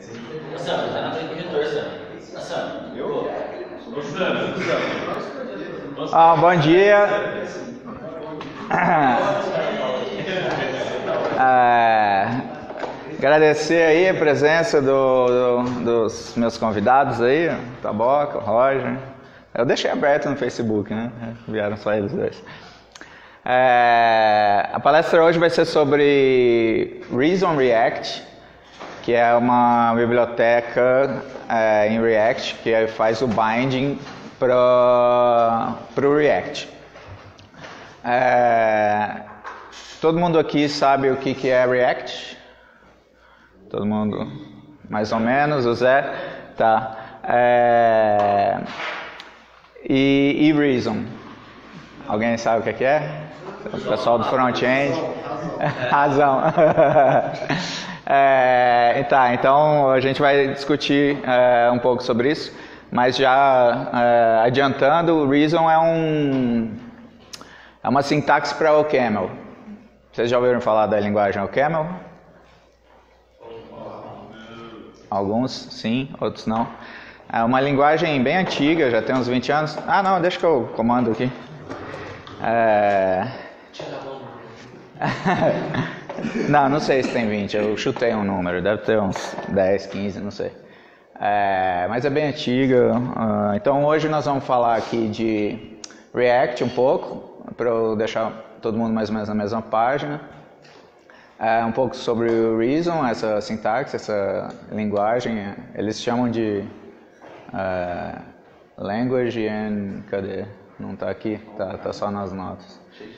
Sam, tá na frente do corretor, Sam. Eu? Bom dia. Agradecer aí a presença dos meus convidados aí, o Taboca, o Roger. Eu deixei aberto no Facebook, né? Vieram só eles dois. A palestra hoje vai ser sobre Reason React, que é uma biblioteca em React que faz o binding para o React. Todo mundo aqui sabe o que é React? Todo mundo mais ou menos, o Zé? Tá. E Reason? Alguém sabe o que é? O pessoal do front-end? Razão. Então a gente vai discutir um pouco sobre isso, mas já adiantando, o Reason é uma sintaxe para OCaml. Vocês já ouviram falar da linguagem OCaml? Alguns sim, outros não. É uma linguagem bem antiga, já tem uns 20 anos. Não, deixa que eu comando aqui. Não sei se tem 20, eu chutei um número, deve ter uns 10, 15, não sei. Mas é bem antiga. Então hoje nós vamos falar aqui de React um pouco, para eu deixar todo mundo mais ou menos na mesma página. Um pouco sobre o Reason, essa sintaxe, essa linguagem, eles chamam de Language and... Cadê? Não está aqui? Tá só nas notas.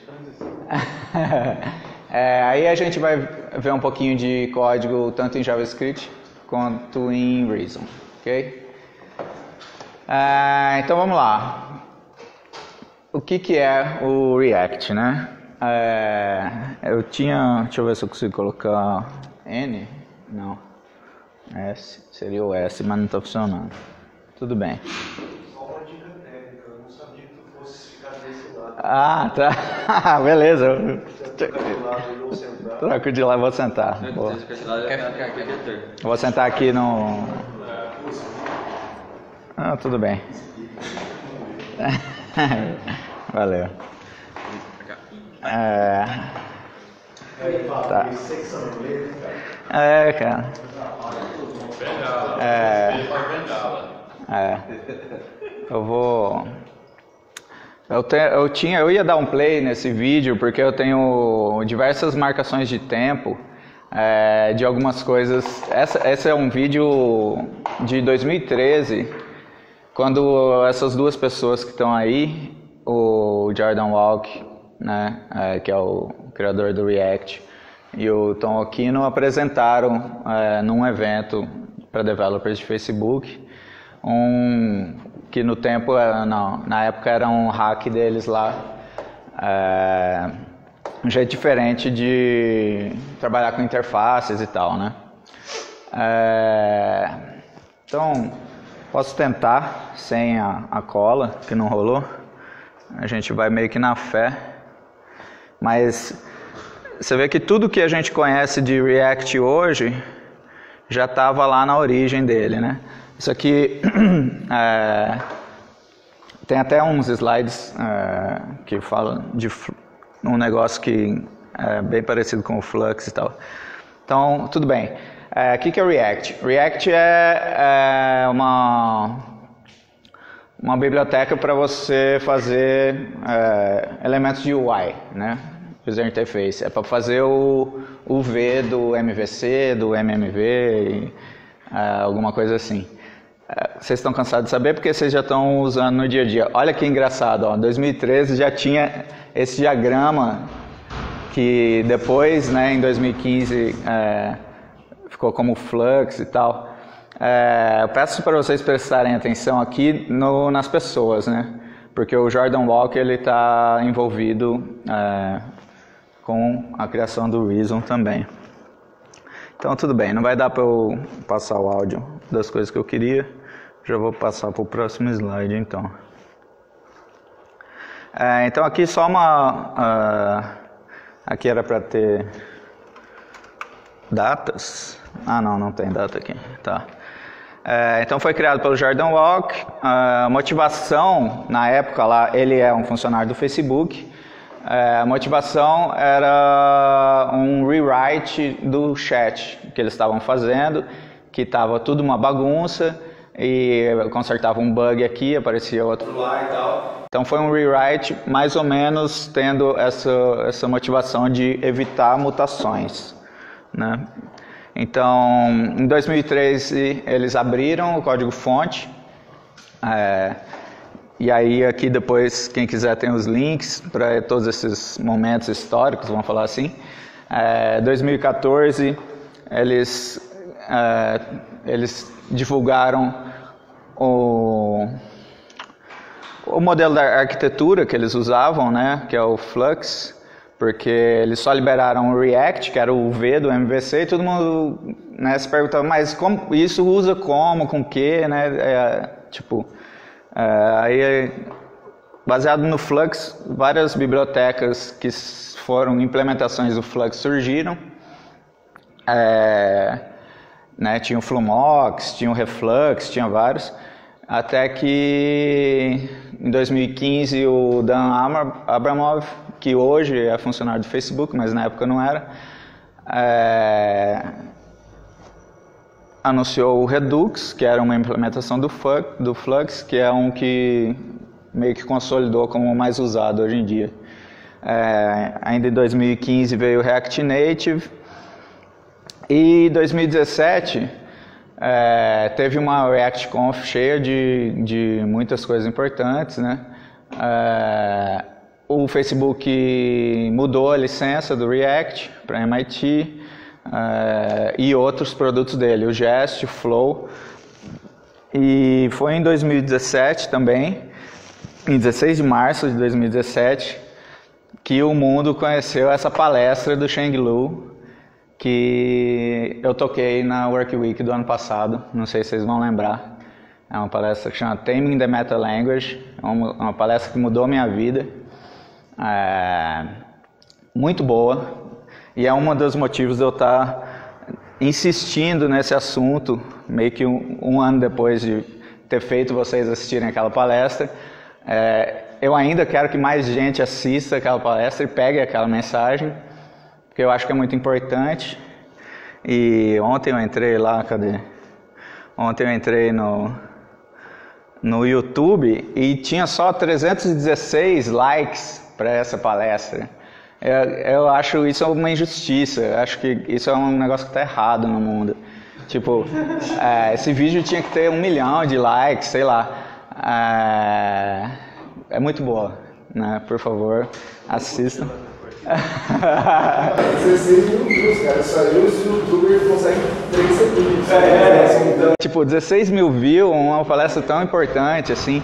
Aí a gente vai ver um pouquinho de código tanto em JavaScript quanto em Reason, ok? Então vamos lá. O que é o React, né? Deixa eu ver se eu consigo colocar N. Não. S. Seria o S, mas não está funcionando. Tudo bem. Só uma dica técnica. Eu não sabia que tu fosse ficar desse lado. Tá. Beleza. Troco de lá, vou sentar. Vou sentar aqui no... tudo bem. Valeu. Tá. Cara. Eu ia dar um play nesse vídeo porque eu tenho diversas marcações de tempo de algumas coisas. Esse é um vídeo de 2013, quando essas duas pessoas que estão aí, o Jordan Walke, né, que é o criador do React, e o Tom Occhino apresentaram num evento para developers de Facebook, que no tempo, na época era um hack deles lá, um jeito diferente de trabalhar com interfaces e tal, né? Então, posso tentar sem a cola, que não rolou. A gente vai meio que na fé, mas você vê que tudo que a gente conhece de React hoje já estava lá na origem dele, né? Isso aqui tem até uns slides que falam de um negócio que é bem parecido com o Flux e tal. Então, tudo bem. O que é React? React é uma biblioteca para você fazer elementos de UI, né? User Interface. É para fazer o V do MVC, do MMV, alguma coisa assim. Vocês estão cansados de saber porque vocês já estão usando no dia a dia. Olha que engraçado, em 2013 já tinha esse diagrama que depois, né, em 2015, ficou como Flux e tal. Eu peço para vocês prestarem atenção aqui nas pessoas, né? Porque o Jordan Walke ele está envolvido com a criação do Reason também. Então tudo bem, não vai dar para eu passar o áudio das coisas que eu queria. Já vou passar para o próximo slide então. Então aqui só aqui era para ter Datas? Ah, não tem data aqui. Tá. Então foi criado pelo Jordan Walke. A motivação, na época lá, ele é um funcionário do Facebook. A motivação era um rewrite do chat que eles estavam fazendo, que estava tudo uma bagunça, e consertava um bug aqui, aparecia outro lá e tal. Então foi um rewrite mais ou menos tendo essa motivação de evitar mutações, né? Então, em 2013 eles abriram o código-fonte, e aí aqui depois, quem quiser tem os links para todos esses momentos históricos, vamos falar assim. 2014 eles divulgaram o modelo da arquitetura que eles usavam, né, que é o Flux, porque eles só liberaram o React, que era o V do MVC, e todo mundo, né, se perguntava, mas como, isso usa como, com o que, né, aí, baseado no Flux, várias bibliotecas que foram implementações do Flux surgiram, né, tinha o Flumox, tinha o Reflux, tinha vários, até que em 2015 o Dan Abramov, que hoje é funcionário do Facebook, mas na época não era, anunciou o Redux, que era uma implementação do Flux, que é um que meio que consolidou como o mais usado hoje em dia. Ainda em 2015 veio o React Native, e em 2017 teve uma ReactConf cheia de muitas coisas importantes, né? O Facebook mudou a licença do React para MIT e outros produtos dele, o Jest, o Flow. E foi em 2017 também, em 16 de março de 2017, que o mundo conheceu essa palestra do Sheng Liu, que eu toquei na Work Week do ano passado, não sei se vocês vão lembrar. É uma palestra que chama Taming the Meta Language, é uma palestra que mudou a minha vida. Muito boa, e é um dos motivos de eu estar insistindo nesse assunto, meio que um ano depois de ter feito vocês assistirem aquela palestra. Eu ainda quero que mais gente assista aquela palestra e pegue aquela mensagem, porque eu acho que é muito importante. E ontem eu entrei lá, Ontem eu entrei no YouTube e tinha só 316 likes para essa palestra. Eu acho isso uma injustiça, eu acho que isso é um negócio que está errado no mundo. Tipo, esse vídeo tinha que ter 1 milhão de likes, sei lá. É muito boa, né? Por favor, assistam. 16 mil views, cara. Saiu os youtubers conseguem 3 segundos. Então... Tipo, 16 mil views, uma palestra tão importante assim.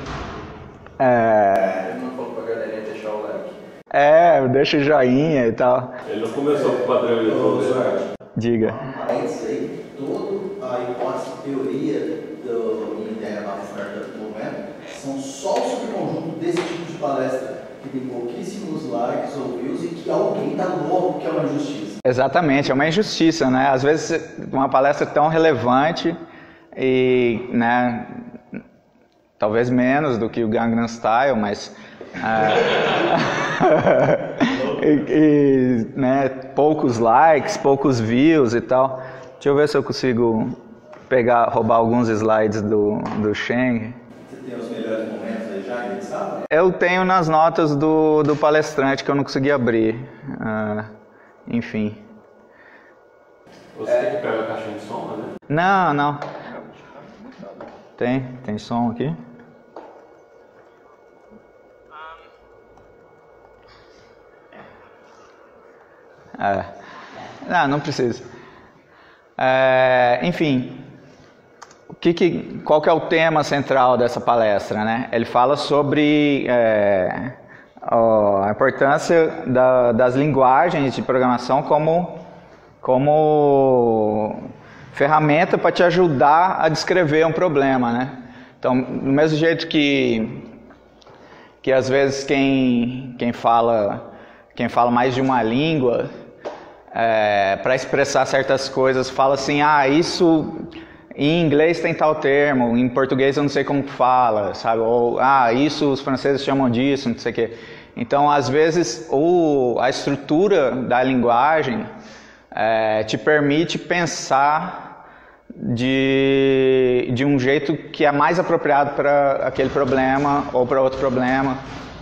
Não falou pra galerinha deixar o like. Deixa o joinha e tal. Ele não começou com o padrão YouTube. Diga. Isso aí, toda a hipótese, teoria do Internet Startup Movement são só o subconjunto desse tipo de palestra que tem pouquíssimos likes ou views e que alguém tá louco, que é uma injustiça. Exatamente, é uma injustiça, né? Às vezes uma palestra tão relevante e, né, talvez menos do que o Gangnam Style, mas né, poucos likes, poucos views e tal. Deixa eu ver se eu consigo roubar alguns slides do Sheng. Você tem os melhores momentos aí já, ele sabe? Eu tenho nas notas do palestrante que eu não consegui abrir. Enfim. Você tem que pegar a caixinha de som, né? Não. Tem som aqui? Não precisa. Enfim, qual que é o tema central dessa palestra, né? Ele fala sobre a importância das linguagens de programação como ferramenta para te ajudar a descrever um problema, né? Então, do mesmo jeito que às vezes quem fala mais de uma língua para expressar certas coisas, fala assim, isso em inglês tem tal termo, em português eu não sei como fala, sabe? Ou, isso os franceses chamam disso, não sei o quê. Então, às vezes, a estrutura da linguagem te permite pensar de um jeito que é mais apropriado para aquele problema ou para outro problema.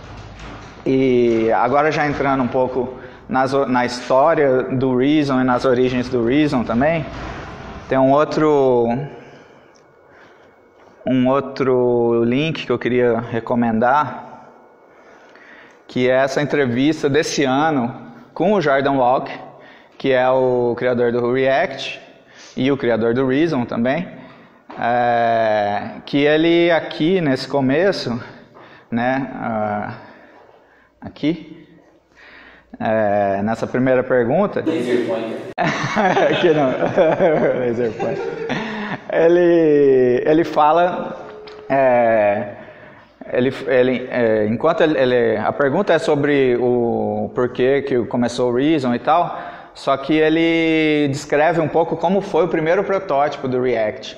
E agora já entrando um pouco na história do Reason e nas origens do Reason também, tem um outro link que eu queria recomendar, que é essa entrevista desse ano com o Jordan Walke, que é o criador do React e o criador do Reason também, que ele aqui nesse começo, né, aqui, nessa primeira pergunta, Laser pointer. aqui não, laser pointer, ele fala, enquanto a pergunta é sobre o porquê que começou o Reason e tal, só que ele descreve um pouco como foi o primeiro protótipo do React.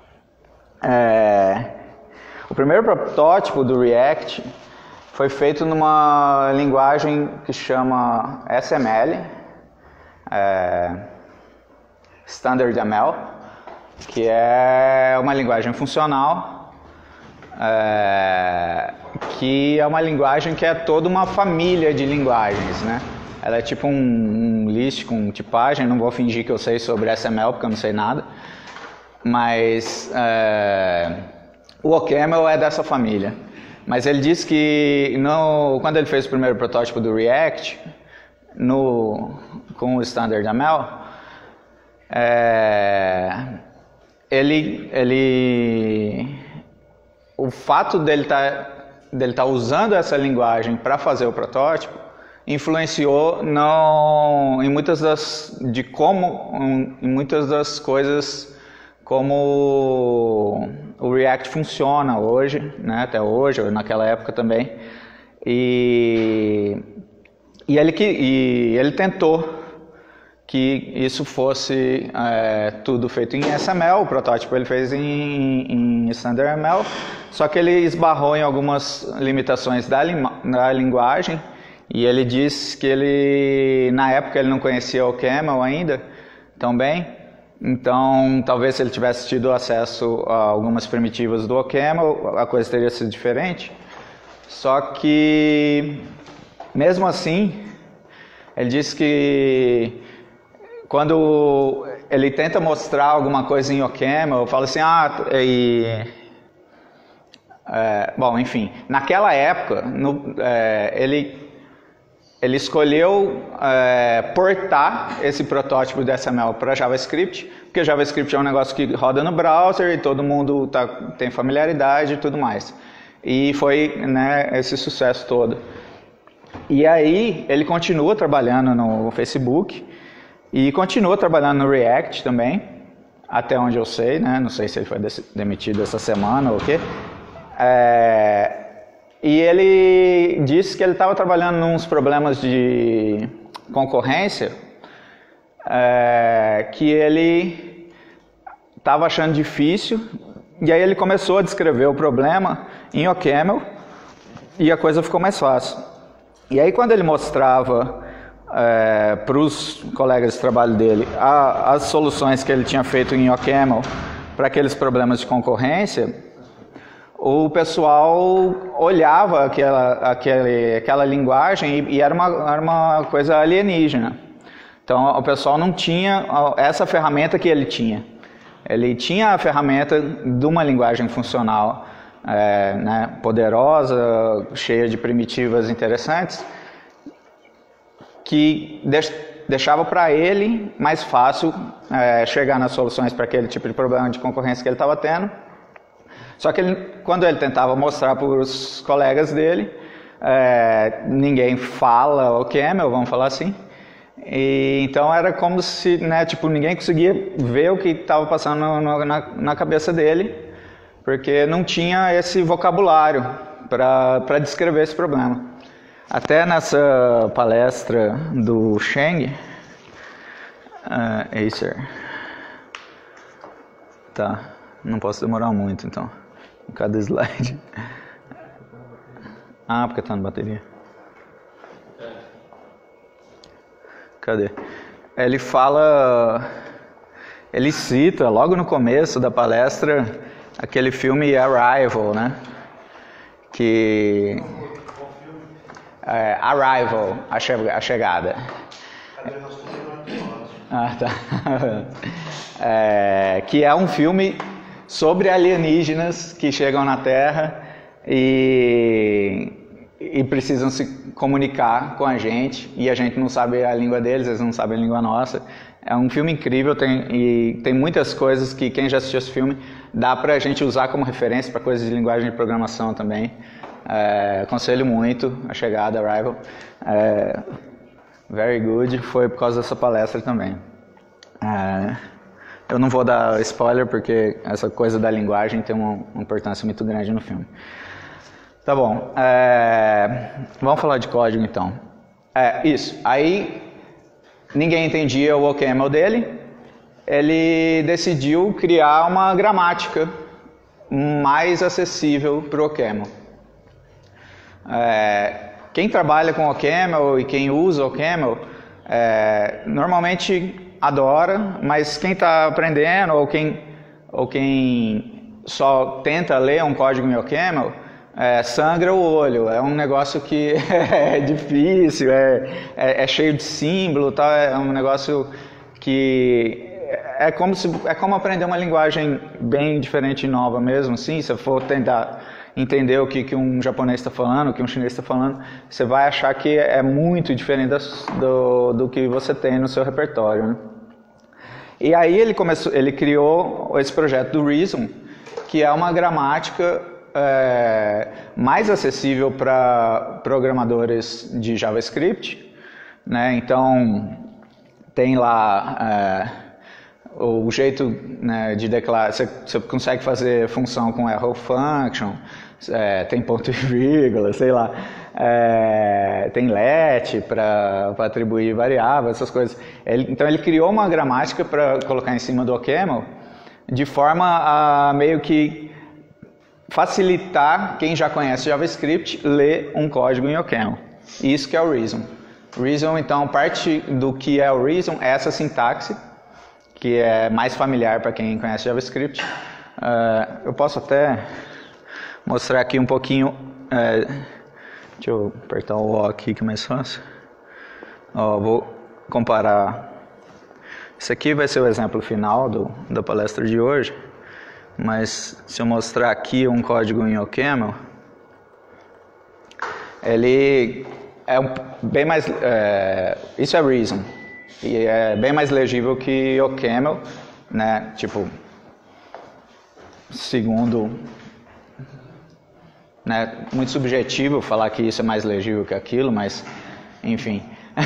O primeiro protótipo do React foi feito numa linguagem que chama SML, Standard ML, que é uma linguagem funcional, que é uma linguagem que é toda uma família de linguagens, né? Ela é tipo um list com tipagem, não vou fingir que eu sei sobre SML porque eu não sei nada, mas o OCaml é dessa família. Mas ele disse que quando ele fez o primeiro protótipo do React, com o Standard ML, o fato dele tá usando essa linguagem para fazer o protótipo influenciou em muitas das coisas como o React funciona hoje, né, até hoje, ou naquela época também. E ele tentou que isso fosse tudo feito em SML, o protótipo ele fez em Standard ML, só que ele esbarrou em algumas limitações da linguagem, e ele disse que na época ele não conhecia o OCaml ainda tão bem, então talvez se ele tivesse tido acesso a algumas primitivas do OCaml, a coisa teria sido diferente. Só que, mesmo assim, ele disse que quando ele tenta mostrar alguma coisa em OCaml, fala assim, bom, enfim, naquela época, ele escolheu portar esse protótipo de SML para JavaScript, porque JavaScript é um negócio que roda no browser e todo mundo tem familiaridade e tudo mais. E foi, né, esse sucesso todo. E aí ele continua trabalhando no Facebook e continua trabalhando no React também, até onde eu sei, né? Não sei se ele foi demitido essa semana ou o quê. E ele disse que ele estava trabalhando nos problemas de concorrência, que ele estava achando difícil, e aí ele começou a descrever o problema em OCaml e a coisa ficou mais fácil. E aí quando ele mostrava para os colegas de trabalho dele as soluções que ele tinha feito em OCaml para aqueles problemas de concorrência, o pessoal olhava aquela linguagem e era uma coisa alienígena. Então o pessoal não tinha essa ferramenta que ele tinha. Ele tinha a ferramenta de uma linguagem funcional, né, poderosa, cheia de primitivas interessantes, que deixava para ele mais fácil chegar nas soluções para aquele tipo de problema de concorrência que ele estava tendo. Só que quando ele tentava mostrar para os colegas dele, ninguém fala OCaml, vamos falar assim. E então era como se, né, tipo, ninguém conseguia ver o que estava passando na cabeça dele, porque não tinha esse vocabulário para descrever esse problema. Até nessa palestra do Sheng, Acer. Tá, não posso demorar muito então. Em cada slide. Ah, porque tá na bateria. Cadê? Ele fala, ele cita logo no começo da palestra aquele filme Arrival, né? Que Arrival, a chegada. Ah, tá. Que é um filme sobre alienígenas que chegam na Terra e precisam se comunicar com a gente, e a gente não sabe a língua deles, eles não sabem a língua nossa. É um filme incrível, tem muitas coisas que quem já assistiu esse filme dá pra gente usar como referência para coisas de linguagem de programação também. Aconselho muito a chegada, Arrival. Very good, foi por causa dessa palestra também. Eu não vou dar spoiler porque essa coisa da linguagem tem uma importância muito grande no filme. Tá bom, vamos falar de código então. Isso, aí ninguém entendia o OCaml dele, ele decidiu criar uma gramática mais acessível para o OCaml. Quem trabalha com OCaml e quem usa OCaml normalmente adora, mas quem está aprendendo ou quem só tenta ler um código em OCaml sangra o olho. É um negócio que é difícil, é cheio de símbolo, tá? É um negócio que é como aprender uma linguagem bem diferente e nova mesmo, assim. Se eu for tentar entender o que um japonês está falando, o que um chinês está falando, você vai achar que é muito diferente do que você tem no seu repertório, né? E aí ele criou esse projeto do Reason, que é uma gramática mais acessível para programadores de JavaScript, né? Então tem lá o jeito, né, de declarar. Você consegue fazer função com arrow function, tem ponto e vírgula, sei lá, tem let para atribuir variáveis, essas coisas. Então ele criou uma gramática para colocar em cima do OCaml de forma a meio que facilitar quem já conhece JavaScript ler um código em OCaml. Isso que é o Reason. Reason, então, parte do que é o Reason é essa sintaxe, que é mais familiar para quem conhece JavaScript. Eu posso até mostrar aqui um pouquinho. Deixa eu apertar o O aqui que é mais fácil. Vou comparar. Esse aqui vai ser o exemplo final da palestra de hoje. Mas se eu mostrar aqui um código em OCaml, ele é bem mais. Isso é Reason. E é bem mais legível que OCaml, né? Tipo, segundo, né? Muito subjetivo falar que isso é mais legível que aquilo, mas, enfim.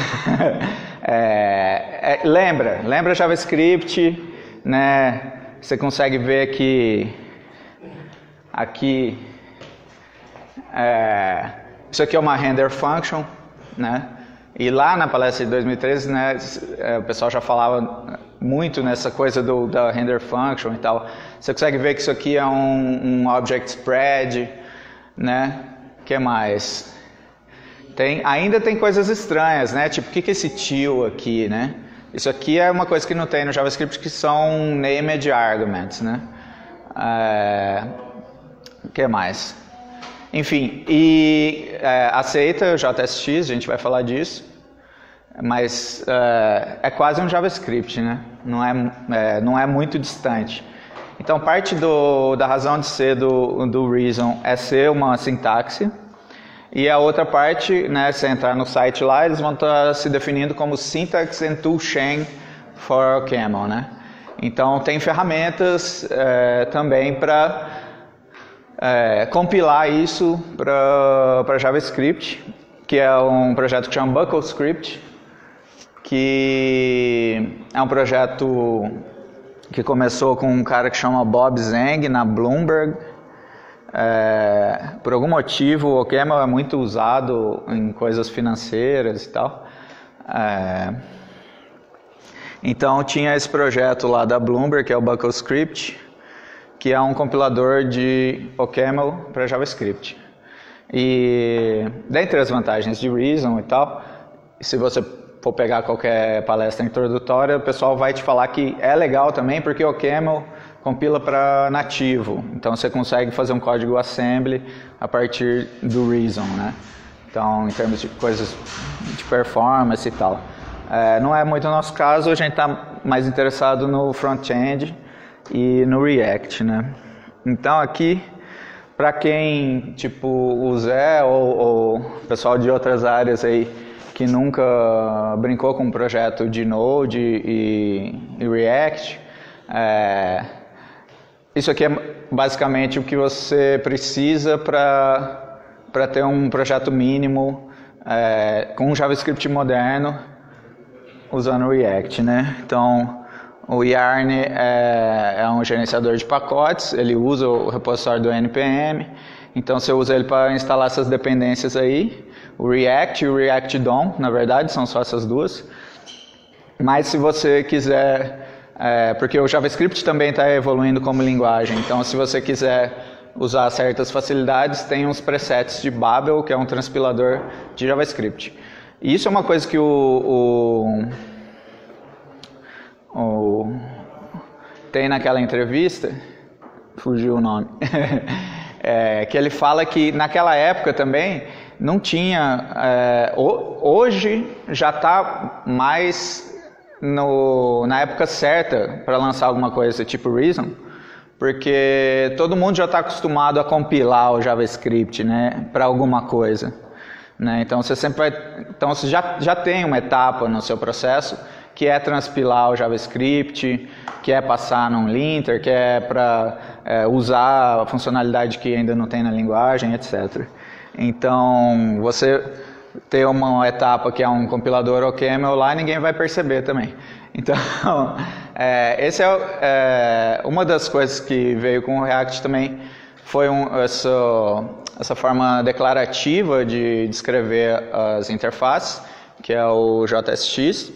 Lembra JavaScript, né? Você consegue ver que aqui isso aqui é uma render function, né? E lá na palestra de 2013, né, o pessoal já falava muito nessa coisa da render function e tal. Você consegue ver que isso aqui é um object spread, né? O que mais? Ainda tem coisas estranhas, né? Tipo, o que é esse till aqui, né? Isso aqui é uma coisa que não tem no JavaScript, que são named arguments, né? O que mais? Enfim, aceita o JSX, a gente vai falar disso, mas é quase um JavaScript, né? Não é muito distante. Então, parte da razão de ser do Reason é ser uma sintaxe, e a outra parte, né, se entrar no site lá, eles vão estar se definindo como Syntax and Toolchain for OCaml, né? Então, tem ferramentas também para compilar isso para JavaScript, que é um projeto que chama BuckleScript, que é um projeto que começou com um cara que chama Bob Zeng na Bloomberg. Por algum motivo o OCaml é muito usado em coisas financeiras e tal. Então tinha esse projeto lá da Bloomberg, que é o BuckleScript, que é um compilador de OCaml para JavaScript. E dentre as vantagens de Reason e tal, se você for pegar qualquer palestra introdutória, o pessoal vai te falar que é legal também, porque o OCaml compila para nativo. Então você consegue fazer um código assembly a partir do Reason, né? Então, em termos de coisas de performance e tal. Não é muito o nosso caso, a gente está mais interessado no front-end e no React, né? Então aqui, para quem, tipo o Zé ou pessoal de outras áreas aí que nunca brincou com um projeto de Node e React, isso aqui é basicamente o que você precisa para ter um projeto mínimo com um JavaScript moderno usando React, né? Então, o Yarn é um gerenciador de pacotes, ele usa o repositório do NPM, então você usa ele para instalar essas dependências aí, o React e o React DOM, na verdade, são só essas duas. Mas se você quiser, porque o JavaScript também está evoluindo como linguagem, então se você quiser usar certas facilidades, tem uns presets de Babel, que é um transpilador de JavaScript. E isso é uma coisa que tem naquela entrevista, fugiu o nome, que ele fala que naquela época também não tinha, hoje já está mais na época certa para lançar alguma coisa tipo Reason, porque todo mundo já está acostumado a compilar o JavaScript, né, para alguma coisa, né? Então você sempre então você já tem uma etapa no seu processo que é transpilar o JavaScript, que é passar num linter, que é para usar a funcionalidade que ainda não tem na linguagem, etc. Então você ter uma etapa que é um compilador OCaml lá, ninguém vai perceber também. Então, esse uma das coisas que veio com o React também foi essa forma declarativa de descrever as interfaces, que é o JSX.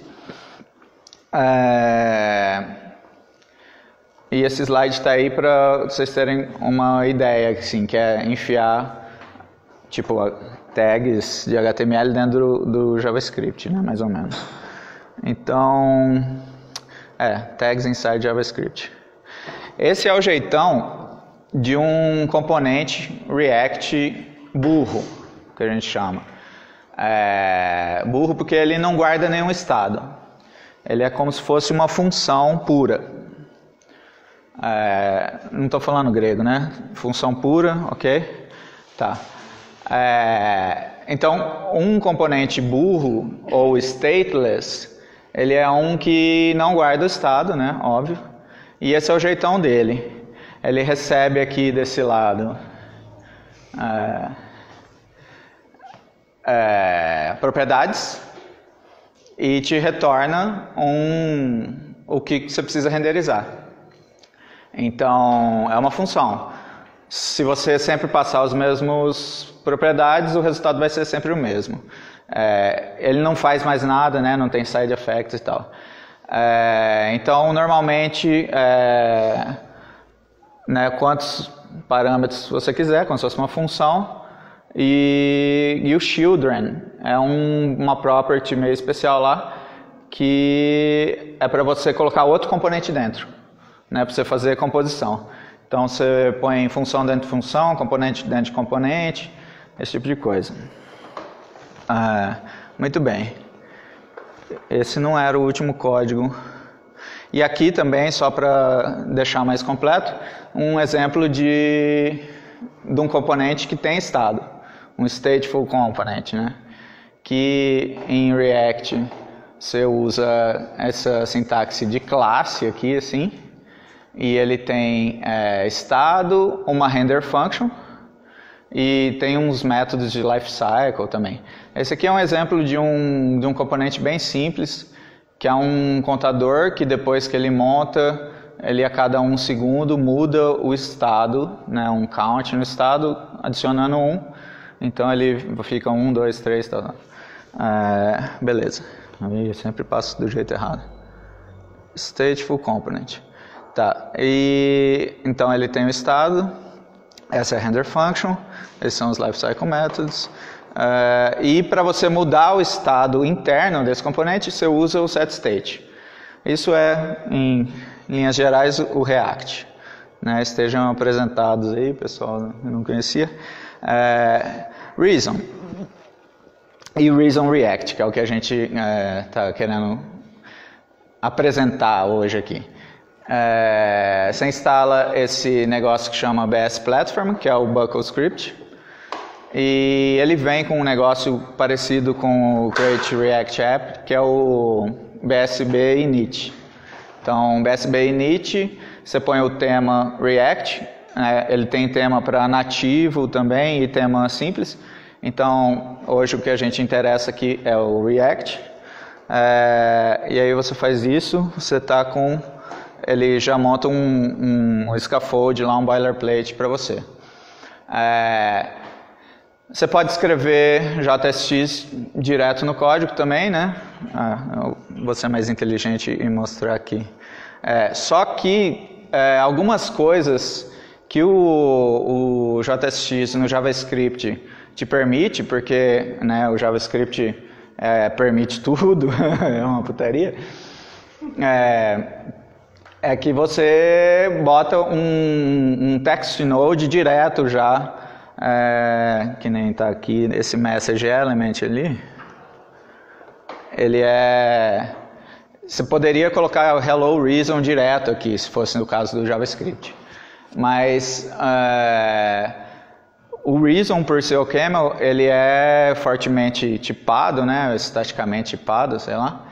E esse slide está aí para vocês terem uma ideia, assim, que é enfiar tipo tags de HTML dentro do JavaScript, né, mais ou menos. Então, tags inside JavaScript. Esse é o jeitão de um componente React burro, que a gente chama. Burro porque ele não guarda nenhum estado. Ele é como se fosse uma função pura. Não estou falando grego, né? Função pura, ok? Tá. Então, um componente burro ou stateless, ele é um que não guarda o estado, né? Óbvio. E esse é o jeitão dele. Ele recebe aqui desse lado propriedades e te retorna o que você precisa renderizar. Então, é uma função. Se você sempre passar as mesmas propriedades, o resultado vai ser sempre o mesmo. Ele não faz mais nada, né? Não tem side effects e tal. Então, normalmente, né, quantos parâmetros você quiser, como se fosse uma função. E o children é uma property meio especial lá, que é para você colocar outro componente dentro, né, para você fazer composição. Então você põe função dentro de função, componente dentro de componente, esse tipo de coisa. Muito bem. Esse não era o último código. E aqui também, só para deixar mais completo, um exemplo de um componente que tem estado. Um stateful component, né? Que em React você usa essa sintaxe de classe aqui, assim, e ele tem estado, uma render function e tem uns métodos de lifecycle também. Esse aqui é um exemplo de um componente bem simples, que é um contador que depois que ele monta, ele a cada 1 segundo muda o estado, né? Um count no estado, adicionando 1. Então ele fica 1, 2, 3, tal. Beleza. Eu sempre passo do jeito errado. stateful component. Tá, e então ele tem o estado, essa é a render function, esses são os lifecycle methods, e para você mudar o estado interno desse componente, você usa o setState. Isso é, em linhas gerais, o React. Né, estejam apresentados aí, pessoal, eu não conhecia. Reason. E Reason React, que é o que a gente está querendo apresentar hoje aqui. Você instala esse negócio que chama BS Platform, que é o Buckle Script, e ele vem com um negócio parecido com o Create React App, que é o BSB Init. Então, BSB Init, você põe o tema React, ele tem tema para nativo também e tema simples. Então, hoje o que a gente interessa aqui é o React. E aí você faz isso, você está com... Ele já monta um scaffold lá, um boilerplate para você. Você pode escrever JSX direto no código também, né? Eu vou ser mais inteligente e mostrar aqui. Só que algumas coisas que o JSX no JavaScript te permite, porque né, o JavaScript permite tudo, é uma putaria, é que você bota um text node direto já, que nem está aqui, esse message element ali, ele você poderia colocar o hello reason direto aqui, se fosse no caso do JavaScript, mas o reason por ser o camel, ele é fortemente tipado, né, estaticamente tipado, sei lá,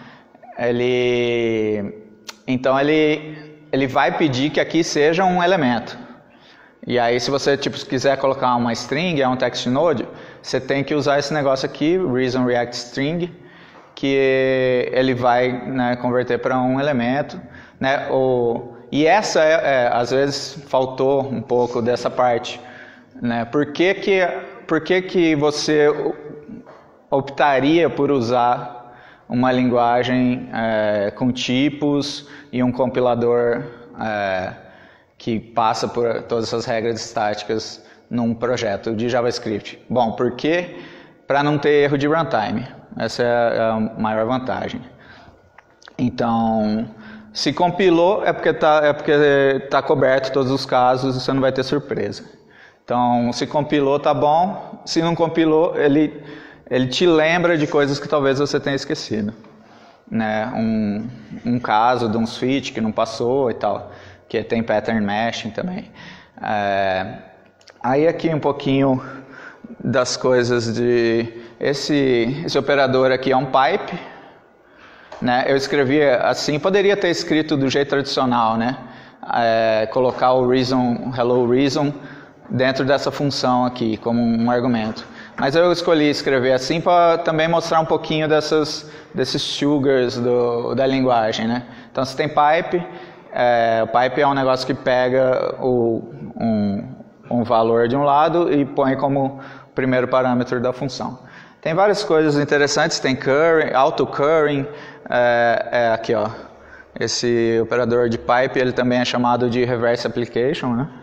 então ele vai pedir que aqui seja um elemento. E aí se você quiser colocar uma string, um text node, você tem que usar esse negócio aqui, reason react string, que ele vai, né, converter para um elemento, né, e essa às vezes faltou um pouco dessa parte, né? Por que você optaria por usar uma linguagem com tipos e um compilador que passa por todas essas regras estáticas num projeto de JavaScript? Bom, porque para não ter erro de runtime, essa é a maior vantagem. Então, se compilou é porque está coberto todos os casos e você não vai ter surpresa. Então, se compilou tá bom, se não compilou ele te lembra de coisas que talvez você tenha esquecido, né? Um caso de um switch que não passou e tal, que tem pattern mashing também. Aí aqui um pouquinho das coisas de... Esse operador aqui é um pipe, né? Eu escrevi assim, poderia ter escrito do jeito tradicional, né? Colocar o reason, hello reason, dentro dessa função aqui, como um argumento. Mas eu escolhi escrever assim para também mostrar um pouquinho desses sugars da linguagem, né? Então, você tem pipe, o pipe é um negócio que pega um valor de um lado e põe como primeiro parâmetro da função. Tem várias coisas interessantes, tem curring, auto-curring, aqui ó, esse operador de pipe, ele também é chamado de reverse application, né?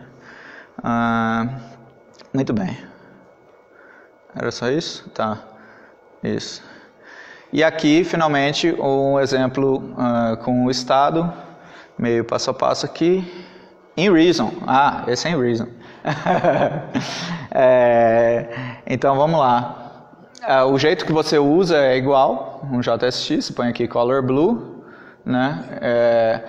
Muito bem. Era só isso? Tá. Isso. E aqui, finalmente, um exemplo com o estado, meio passo a passo aqui. In Reason. Esse é in Reason. Então, vamos lá. O jeito que você usa é igual, um JSX, você põe aqui color blue, né?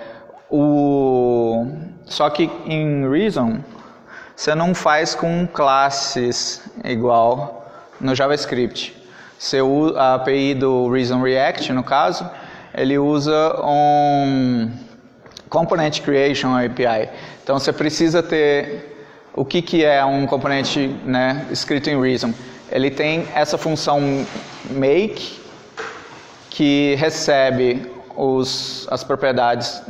Só que em Reason, você não faz com classes igual no JavaScript. A API do Reason React, no caso, ele usa um Component Creation API. Então você precisa ter... O que é um componente, né, escrito em Reason? Ele tem essa função make, que recebe as propriedades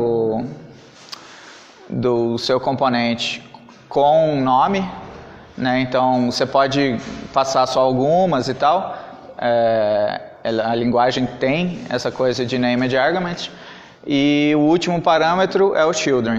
do seu componente com um nome, né? Então você pode passar só algumas e tal. A linguagem tem essa coisa de named argument, E o último parâmetro é o children.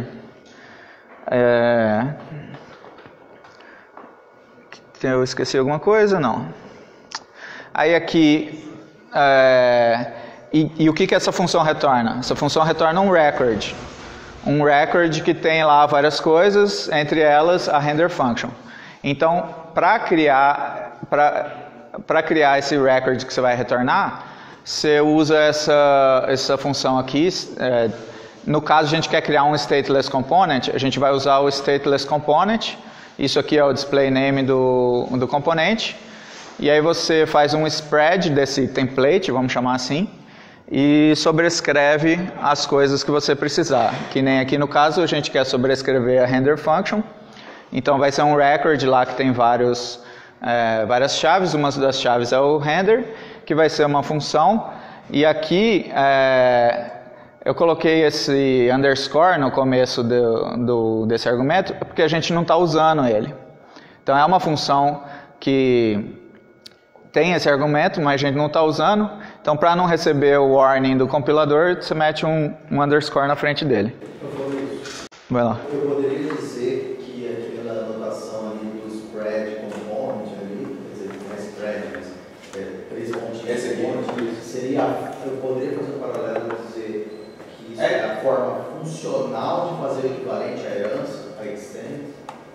Eu esqueci alguma coisa? Não. Aí aqui, e o que essa função retorna? Essa função retorna um record. Um record que tem lá várias coisas, entre elas a render function. Então, para criar esse record que você vai retornar, você usa essa função aqui. No caso, a gente quer criar um stateless component, a gente vai usar o stateless component. Isso aqui é o display name do componente. E aí você faz um spread desse template, vamos chamar assim, e sobrescreve as coisas que você precisar. Que nem aqui no caso, a gente quer sobrescrever a render function. Então vai ser um record lá que tem várias chaves. Uma das chaves é o render, que vai ser uma função. E aqui eu coloquei esse underscore no começo desse argumento, porque a gente não está usando ele. Então é uma função que tem esse argumento, mas a gente não está usando. Então, para não receber o warning do compilador, você mete um underscore na frente dele. Vai lá. Eu poderia dizer que aquela anotação ali do spread component ali, quer dizer, não é spread, mas 3 pontinhos, seria, eu poderia fazer um paralelo e dizer que isso é a forma funcional de fazer o equivalente à herança, a extend?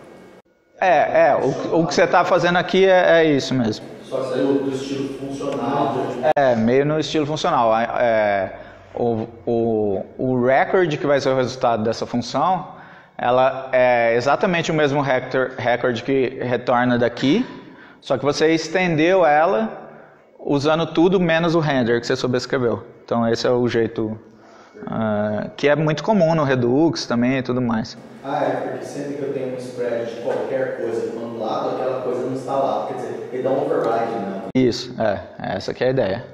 O que você está fazendo aqui é isso mesmo. Só que do estilo funcional. Meio no estilo funcional. O record que vai ser o resultado dessa função, ela é exatamente o mesmo record que retorna daqui, só que você estendeu ela usando tudo menos o render que você sobrescreveu. Então esse é o jeito que é muito comum no Redux também e tudo mais. Porque sempre que eu tenho um spread de qualquer coisa do um lado, aquela coisa não está lá. Quer dizer, ele dá um override, né? Isso, essa que é a ideia.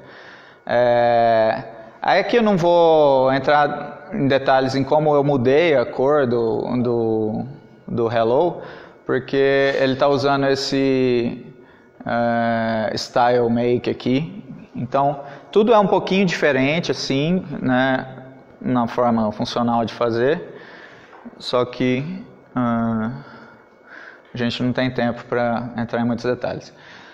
Aí aqui eu não vou entrar em detalhes em como eu mudei a cor do hello, porque ele está usando esse style make aqui. Então, tudo é um pouquinho diferente assim, né, na forma funcional de fazer. Só que a gente não tem tempo para entrar em muitos detalhes.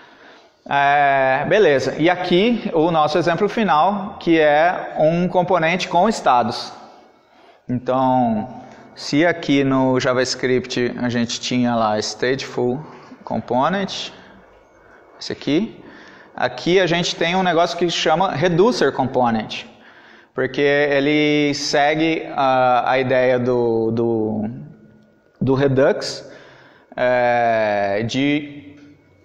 Beleza, e aqui o nosso exemplo final, que é um componente com estados. Então, se aqui no JavaScript a gente tinha lá stateful component, esse aqui a gente tem um negócio que chama reducer component. Porque ele segue a ideia do Redux de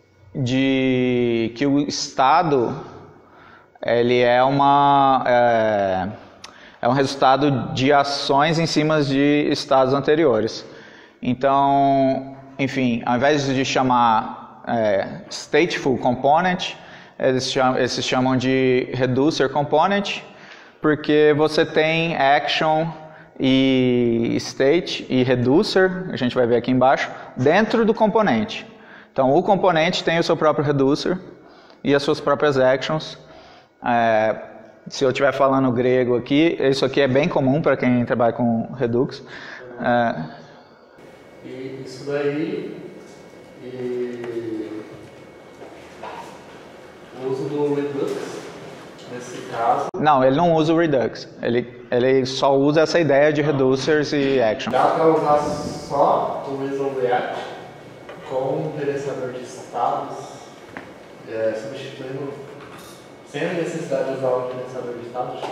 que o estado ele é um resultado de ações em cima de estados anteriores. Então, enfim, ao invés de chamar stateful component, eles chamam de reducer component, porque você tem action e state e reducer, a gente vai ver aqui embaixo, dentro do componente. Então o componente tem o seu próprio reducer e as suas próprias actions. Se eu estiver falando grego aqui, isso aqui é bem comum para quem trabalha com Redux. E isso daí, o uso do Redux, nesse caso... Não, ele não usa o Redux. Ele só usa essa ideia de reducers e actions. Dá para usar só o Reason React com um gerenciador de estados, substituindo, sem a necessidade de usar o gerenciador de estados?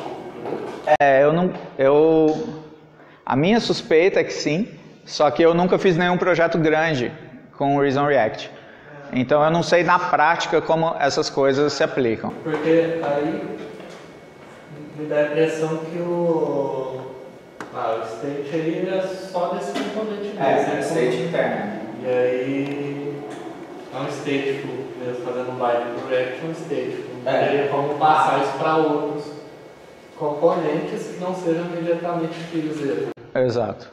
A minha suspeita é que sim, só que eu nunca fiz nenhum projeto grande com o Reason React. Então eu não sei na prática como essas coisas se aplicam. Porque aí me dá a impressão que o state aí é só desse componente mesmo. state interno. E aí é um stateful, mesmo fazendo um byte pro React, um stateful. Não teria como passar isso para outros componentes que não sejam imediatamente filhos dele. Exato.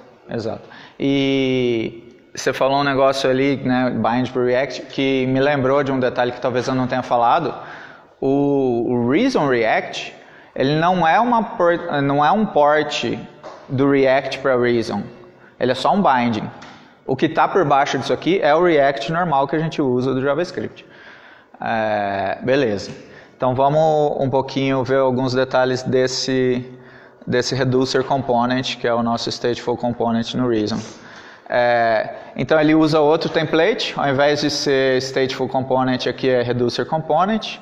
E você falou um negócio ali, né, bind pro React, que me lembrou de um detalhe que talvez eu não tenha falado. O Reason React, ele não é um port do React para Reason. Ele é só um binding. O que está por baixo disso aqui é o React normal que a gente usa do JavaScript. Beleza. Então vamos um pouquinho ver alguns detalhes desse Reducer Component, que é o nosso Stateful Component no Reason. Então ele usa outro template, ao invés de ser Stateful Component, aqui é Reducer Component.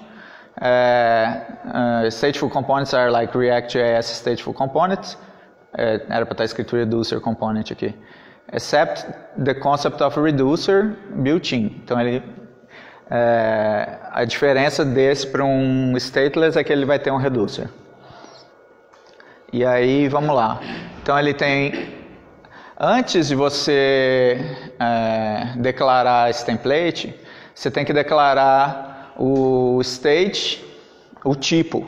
Stateful Components are like React.js Stateful Components. Era para estar escrito Reducer Component aqui. Except the concept of Reducer built-in. Então a diferença desse para um Stateless é que ele vai ter um Reducer. E aí, vamos lá. Então ele tem... Antes de você declarar esse template, você tem que declarar o state, o tipo.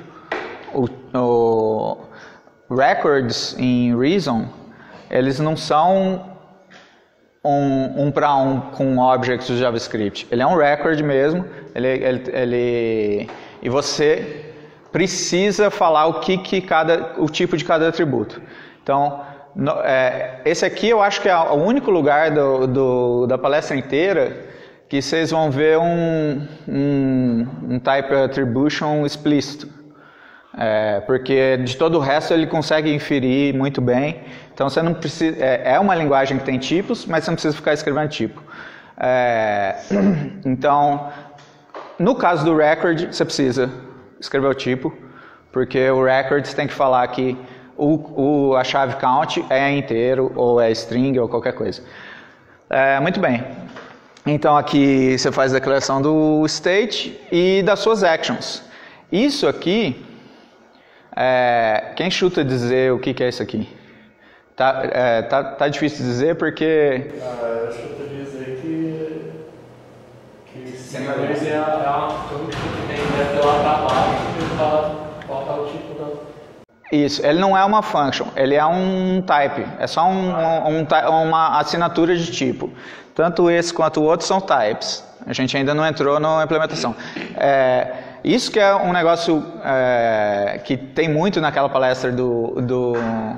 O records em Reason, eles não são um para um com objects do JavaScript. Ele é um record mesmo, e você precisa falar o tipo de cada atributo. Então, esse aqui eu acho que é o único lugar da palestra inteira que vocês vão ver um type attribution explícito. Porque de todo o resto ele consegue inferir muito bem. Então você não precisa. É uma linguagem que tem tipos, mas você não precisa ficar escrevendo tipo. Então, no caso do record, você precisa escrever o tipo, porque o record tem que falar que a chave count é inteiro, ou é string, ou qualquer coisa. Muito bem. Então aqui você faz a declaração do state e das suas actions. Isso aqui, quem chuta dizer o que é isso aqui? Tá difícil de dizer porque... Eu chuto dizer que simplesmente é uma função que tem deve lá para baixo e colocar o tipo da... Isso, ele não é uma function, ele é um type, é só uma assinatura de tipo. Tanto esse quanto o outro são types. A gente ainda não entrou na implementação. Isso que é um negócio que tem muito naquela palestra do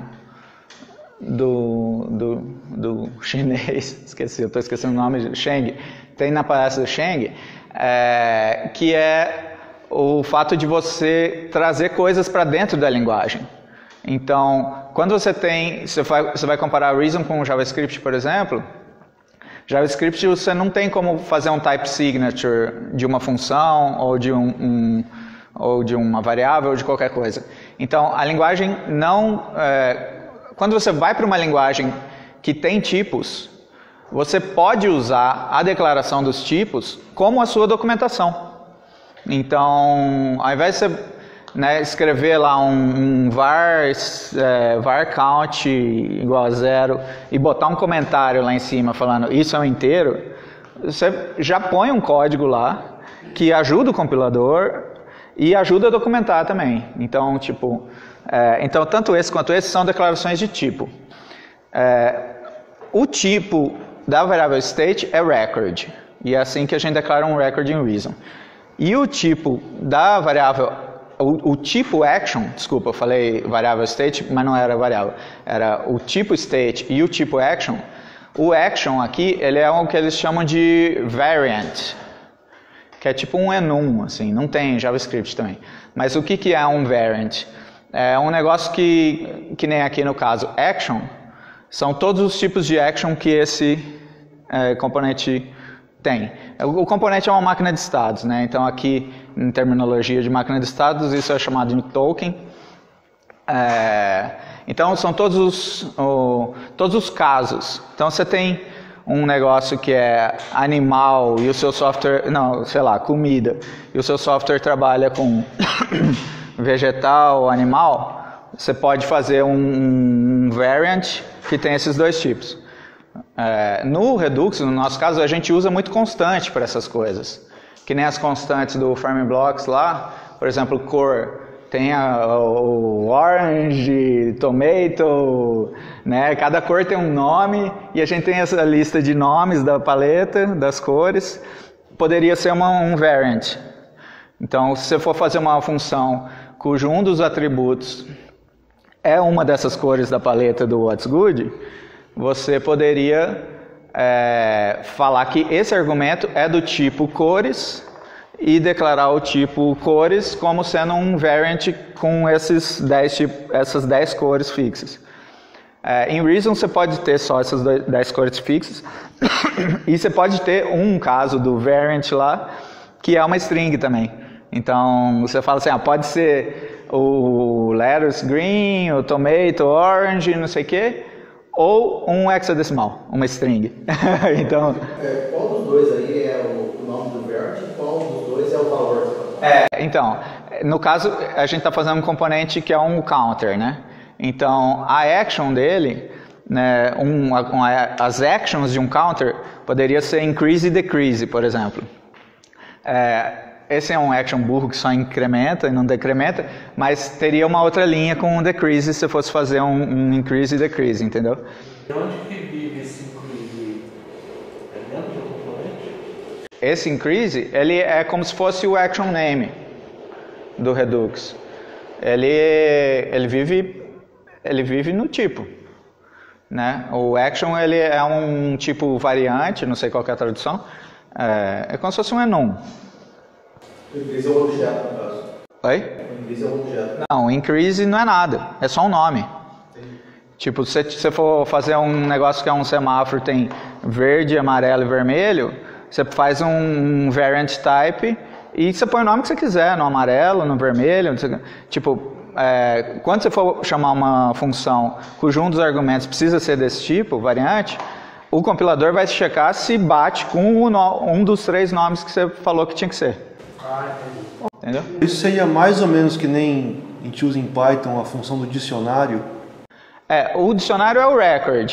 chinês, esqueci, eu estou esquecendo o nome, Sheng. Tem na palestra do Sheng, que é o fato de você trazer coisas para dentro da linguagem. Então, quando você vai comparar Reason com o JavaScript, por exemplo, JavaScript você não tem como fazer um type signature de uma função ou de uma variável ou de qualquer coisa. Então, a linguagem não... quando você vai para uma linguagem que tem tipos, você pode usar a declaração dos tipos como a sua documentação. Então, ao invés de você escrever lá um var count igual a 0 e botar um comentário lá em cima falando isso é um inteiro, você já põe um código lá que ajuda o compilador e ajuda a documentar também. Então, então tanto esse quanto esse são declarações de tipo. O tipo da variável state é record, e é assim que a gente declara um record em Reason. E o tipo da variável, o tipo action, desculpa, eu falei variável state, mas não era variável, era o tipo state e o tipo action. O action aqui, ele é o que eles chamam de variant, que é tipo um enum, assim, não tem JavaScript também. Mas o que é um variant? É um negócio que nem aqui no caso action, são todos os tipos de action que esse componente tem. O componente é uma máquina de estados, né? Então aqui, em terminologia de máquina de estados, isso é chamado de token. Então são todos os casos. Então você tem um negócio que é animal e o seu software, não, sei lá, comida, e o seu software trabalha com vegetal, animal, você pode fazer um variant que tem esses dois tipos. No Redux, no nosso caso, a gente usa muito constante para essas coisas. Que nem as constantes do Farming Blocks lá, por exemplo, cor. Tem o orange, tomato, né? Cada cor tem um nome e a gente tem essa lista de nomes da paleta, das cores. Poderia ser um variant. Então, se você for fazer uma função cujo um dos atributos é uma dessas cores da paleta do What's Good, você poderia falar que esse argumento é do tipo cores e declarar o tipo cores como sendo um variant com essas 10 cores fixas. Em Reason você pode ter só essas 10 cores fixas e você pode ter um caso do variant lá que é uma string também. Então você fala assim, pode ser o lettuce green, o tomato orange, não sei o que, ou um hexadecimal, uma string. Então, qual dos dois aí é o nome do variant e qual dos dois é o valor? Então, no caso a gente está fazendo um componente que é um counter, né? Então a action dele, né, as actions de um counter poderia ser increase e decrease, por exemplo. Esse é um action burro que só incrementa e não decrementa, mas teria uma outra linha com um decrease se você fosse fazer um increase e decrease, entendeu? De onde que vive esse increase? É dentro do componente? Esse increase, ele é como se fosse o action name do Redux. Ele vive no tipo, né? O action ele é um tipo variante, não sei qual que é a tradução, é como se fosse um enum. O increase é um objeto, no caso. Oi? O increase é um objeto. Não, o increase não é nada, é só um nome. Tipo, se você for fazer um negócio que é um semáforo, tem verde, amarelo e vermelho, você faz um variant type e você põe o nome que você quiser, no amarelo, no vermelho, tipo, quando você for chamar uma função cujo um dos argumentos precisa ser desse tipo, variante, o compilador vai checar se bate com um dos 3 nomes que você falou que tinha que ser. Entendeu? Isso seria mais ou menos que nem a gente usa em Python a função do dicionário? O dicionário é o record.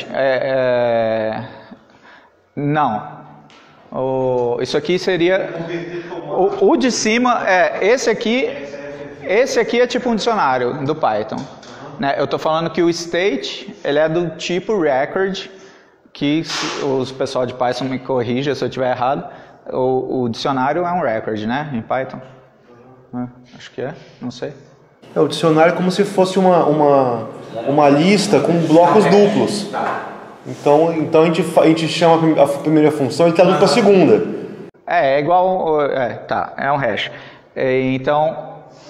Não. Isso aqui seria... O de cima, esse aqui é tipo um dicionário do Python. Né? Eu estou falando que o state, ele é do tipo record, que os pessoal de Python me corrija se eu estiver errado. O dicionário é um record, né? Em Python. Acho que não sei. O dicionário é como se fosse uma lista com blocos duplos. Então a gente chama a primeira função e traduz para a segunda. É igual... é um hash. Então,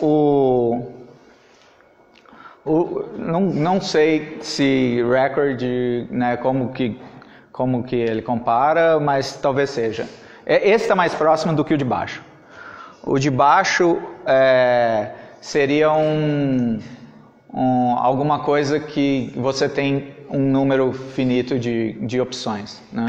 não sei se record, né, como que ele compara, mas talvez seja. Esse está mais próximo do que o de baixo. O de baixo seria alguma coisa que você tem um número finito de opções, né?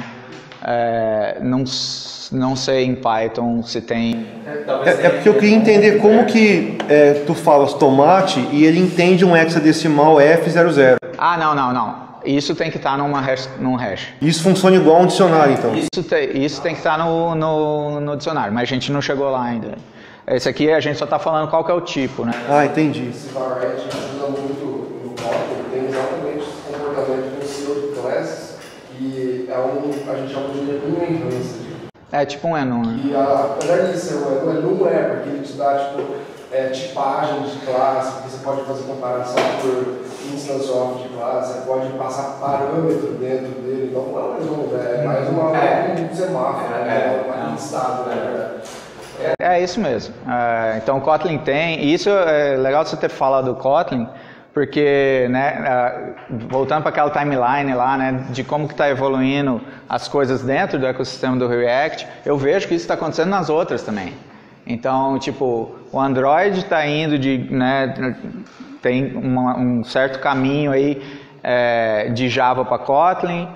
Não sei em Python se tem... porque eu queria entender como que tu falas tomate e ele entende um hexadecimal F00. Não. Isso tem que estar num hash. Isso funciona igual a um dicionário, então? Isso tem que estar no dicionário, mas a gente não chegou lá ainda. Esse aqui a gente só está falando qual que é o tipo, né? Entendi. Esse variant a gente usa muito no Kotlin, tem exatamente esse comportamento no seu de classes, e a gente chama de enhanced. É tipo um enum, né? E apesar de ser um enum, porque ele te dá tipagem de classe, porque você pode fazer comparação por instance of de classe, você pode passar parâmetro dentro dele, então não é um enum, é mais um semáforo, um listado, né? É isso mesmo. Então o Kotlin tem, e isso é legal você ter falado do Kotlin, porque, né, voltando para aquela timeline lá, né, de como que está evoluindo as coisas dentro do ecossistema do React, eu vejo que isso está acontecendo nas outras também. Então, tipo, o Android está indo tem um certo caminho aí de Java para Kotlin.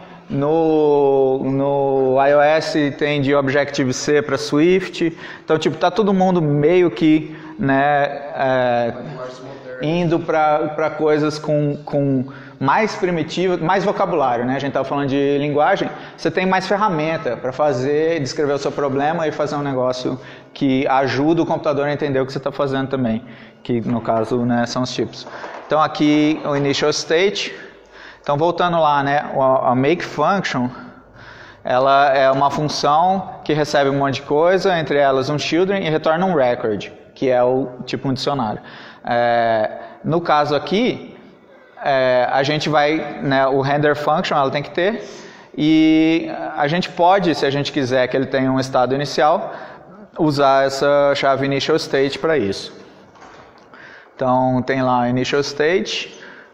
No iOS tem de Objective-C para Swift. Então, tipo, tá todo mundo meio que, né, indo para coisas com mais primitivas, mais vocabulário, né? A gente estava falando de linguagem, você tem mais ferramenta para descrever o seu problema e fazer um negócio que ajuda o computador a entender o que você está fazendo também, que no caso, né, são os tipos. Então aqui o initial state. Então voltando lá, né, a make function, ela é uma função que recebe um monte de coisa, entre elas um children, e retorna um record, que é o tipo um dicionário. No caso aqui, a gente vai, né, o render function ela tem que ter, e a gente pode, se a gente quiser que ele tenha um estado inicial, usar essa chave initial state para isso. Então tem lá initial state,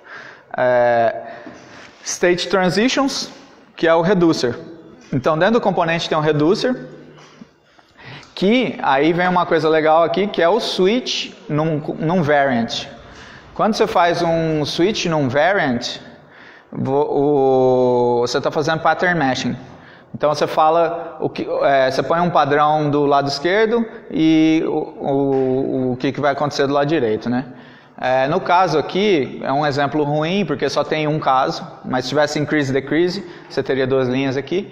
state transitions, que é o reducer. Então dentro do componente tem um reducer, que aí vem uma coisa legal aqui, que é o switch num variant. Quando você faz um switch num variant, você está fazendo pattern matching. Então você fala, você põe um padrão do lado esquerdo e o que vai acontecer do lado direito, né? No caso aqui, é um exemplo ruim, porque só tem um caso, mas se tivesse increase e decrease, você teria duas linhas aqui.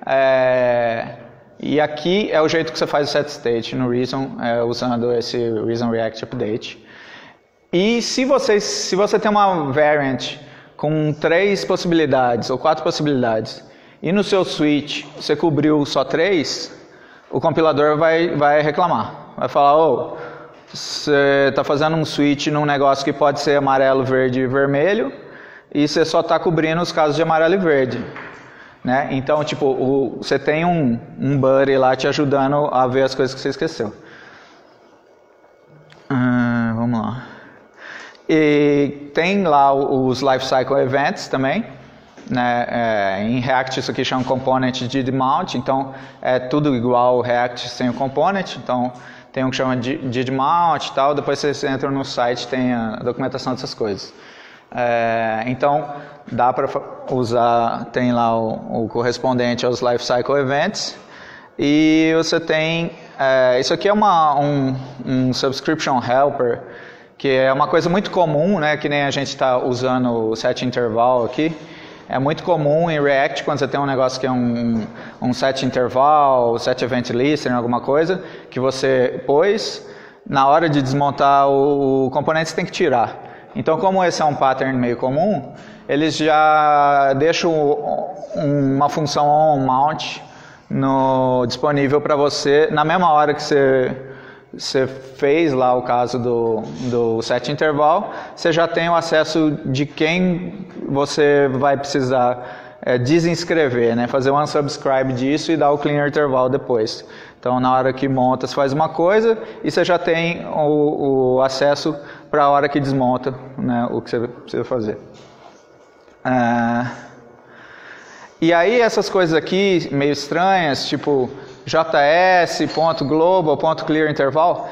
E aqui é o jeito que você faz o set state no Reason, usando esse Reason React Update. E se você tem uma variant com 3 possibilidades ou 4 possibilidades, e no seu switch você cobriu só 3, o compilador vai reclamar. Vai falar, você está fazendo um switch num negócio que pode ser amarelo, verde e vermelho, e você só está cobrindo os casos de amarelo e verde. Né? Então, tipo, você tem um buddy lá te ajudando a ver as coisas que você esqueceu. Vamos lá. E tem lá os Lifecycle Events também. Né? Em React isso aqui chama Component Did Mount, então é tudo igual ao React sem o Component. Então tem um que chama Did Mount e tal, depois vocês entram no site, tem a documentação dessas coisas. Então dá para usar, tem lá o correspondente aos Lifecycle Events, e você tem, isso aqui é um Subscription Helper, que é uma coisa muito comum, né, que nem a gente está usando o set interval aqui. É muito comum em React, quando você tem um negócio que é um set interval, set event listener, alguma coisa, que você pôs, na hora de desmontar o componente você tem que tirar. Então, como esse é um pattern meio comum, eles já deixam uma função onMount disponível para você, na mesma hora que você fez lá o caso do set interval, você já tem o acesso de quem você vai precisar desinscrever, né? Fazer um unsubscribe disso e dar o clear interval depois. Então, na hora que monta, você faz uma coisa e você já tem o acesso para a hora que desmonta, né, o que você precisa fazer. E aí essas coisas aqui meio estranhas, tipo js.global.clearInterval,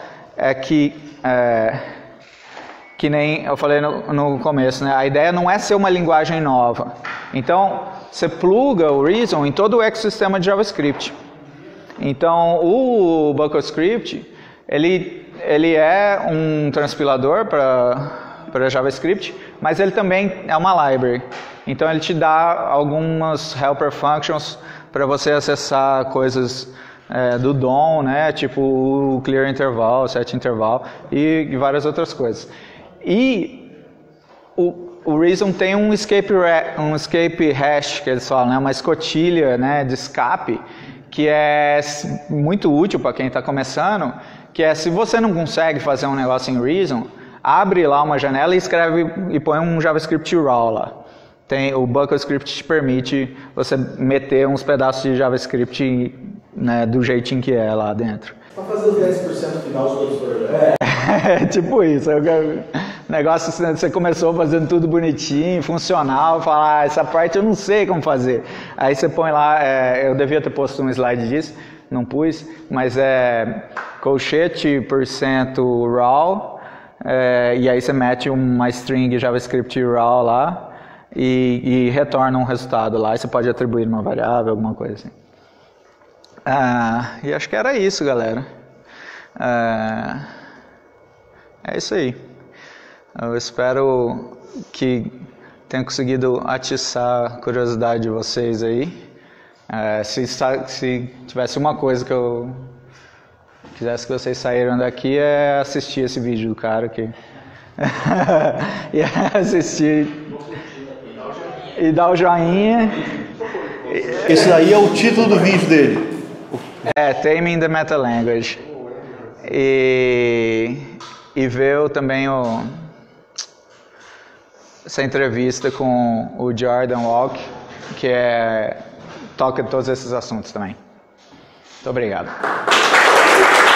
que nem eu falei no começo, né? A ideia não é ser uma linguagem nova. Então, você pluga o Reason em todo o ecossistema de JavaScript. Então, o BuckleScript, ele é um transpilador para JavaScript, mas ele também é uma library. Então, ele te dá algumas helper functions para você acessar coisas do DOM, né? Tipo o clear interval, set interval e várias outras coisas. E o Reason tem um escape hash, que eles falam, né? Uma escotilha, né, de escape, que é muito útil para quem está começando, que é, se você não consegue fazer um negócio em Reason, abre lá uma janela e escreve e põe um JavaScript raw lá. O BuckleScript te permite você meter uns pedaços de JavaScript, né, do jeitinho que é lá dentro. Para fazer os 10% final de todos os projetos. Tipo isso. Negócio, você começou fazendo tudo bonitinho, funcional, fala, essa parte eu não sei como fazer. Aí você põe lá, eu devia ter posto um slide disso, não pus, mas é colchete % raw, e aí você mete uma string JavaScript raw lá e retorna um resultado lá, e você pode atribuir uma variável, alguma coisa assim. E acho que era isso, galera. É isso aí. Eu espero que tenha conseguido atiçar a curiosidade de vocês aí. Se tivesse uma coisa que eu quisesse que vocês saíram daqui, é assistir esse vídeo do cara aqui. E assistir e dar o joinha. Esse daí é o título do vídeo dele. Taming the Meta Language. e ver também essa entrevista com o Jordan Walke, que toca todos esses assuntos também. Muito obrigado.